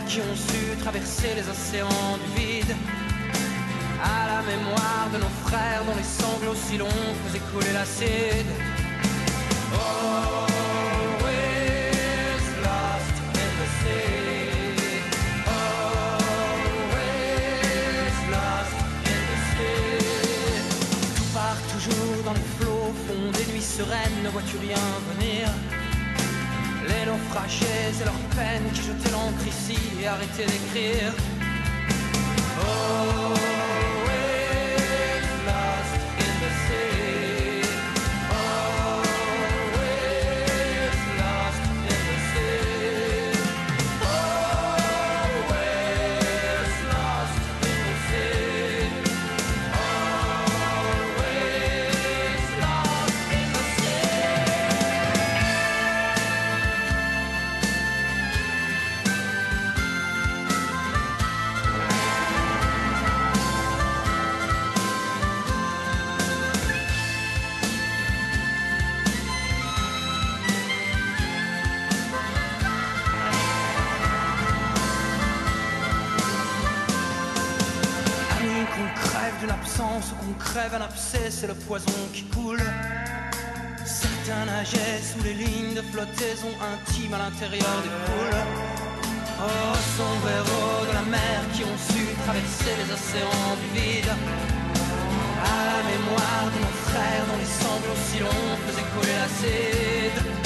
qui ont su traverser les océans du vide. À la mémoire de nos frères dont les sanglots si longs faisaient couler l'acide. Always lost in the sea. Always lost in the sea. Tout part toujours dans les flots, fond des nuits sereines, ne vois-tu rien venir? Les naufragés et leurs peines qui jetaient l'encre ici et arrêtaient d'écrire. Always lost in the sea. Always lost in the sea. Always lost in the sea. Always lost in the sea. D'une absence ou qu'on crève un abcès, c'est le poison qui coule. Certains nageaient sous les lignes de flottaison intime à l'intérieur des poules. Oh, sombres héros de la mer qui ont su traverser les océans du vide. À la mémoire de nos frères dont les sanglots si longs faisaient couler l'acide.